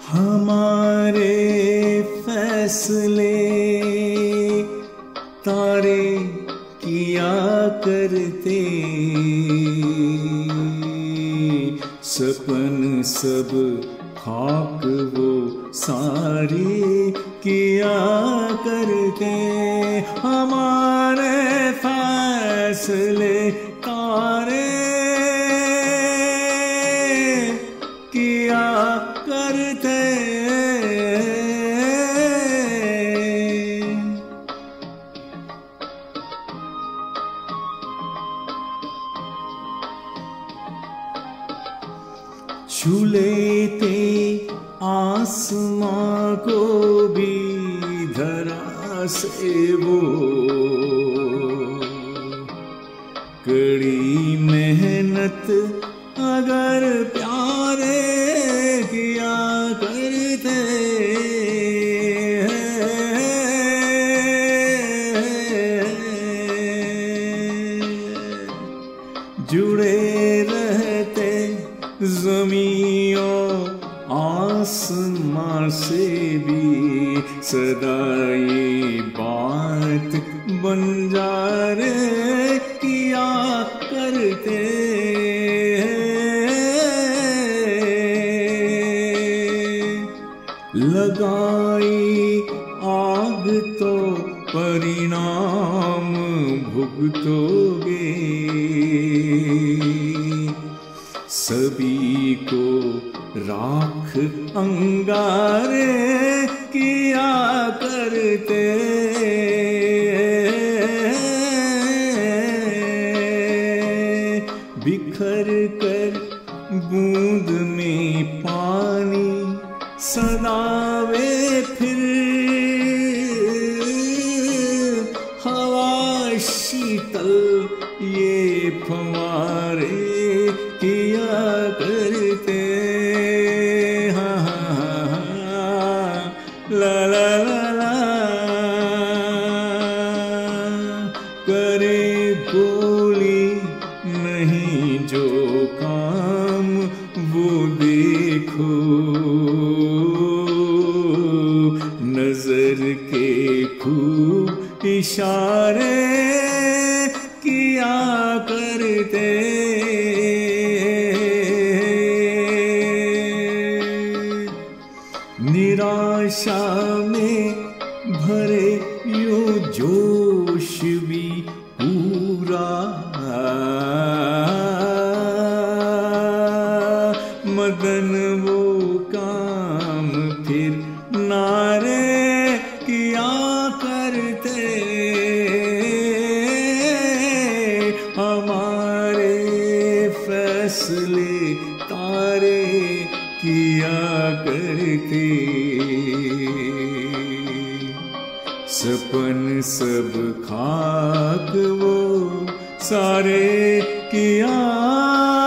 हमारे फैसले तारे किया करते, सपन सब खाक वो सारे किया करते। हमारे फैसले तारे किया करते। छू लेते आसमां को भी धरा से वो, कड़ी मेहनत अगर प्यारे किया करते। जुड़े रहते ज़मीं और आसमां से भी, सदा ये बात बंजारे किया करते। लगाई आग तो परिणाम भुगतोगे, सभी को राख अंगारे किया करते। बिखर कर बूंद में पानी सदावे फिर, हवा शीतल ये फवारे किया करते। हाँ हाँ हाँ, ला ला ला ला, करे गोली नहीं जो काम वो देखो, नजर के खूब इशारे किया करते। निराशा में भरे यूं जोश भी पूरा, मदन वो काम फिर नारे किया करते। हमारे फैसले तारे किया करते, सपन सब खाक वो सारे किया